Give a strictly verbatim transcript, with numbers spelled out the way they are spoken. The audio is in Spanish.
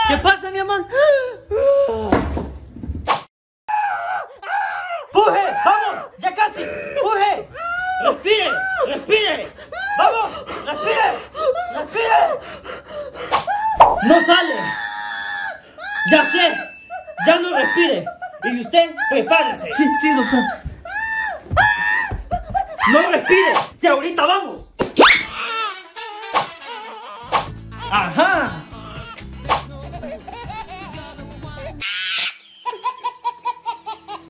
¿Qué pasa, mi amor? ¡Puje! ¡Vamos! ¡Ya casi! ¡Puje! ¡Respire! ¡Respire! ¡Vamos! ¡Respire! ¡Respire! ¡No sale! ¡Ya sé! ¡Ya no respire! Y usted, prepárese. Sí, sí, doctor. ¡No respire! ¡Que ahorita vamos!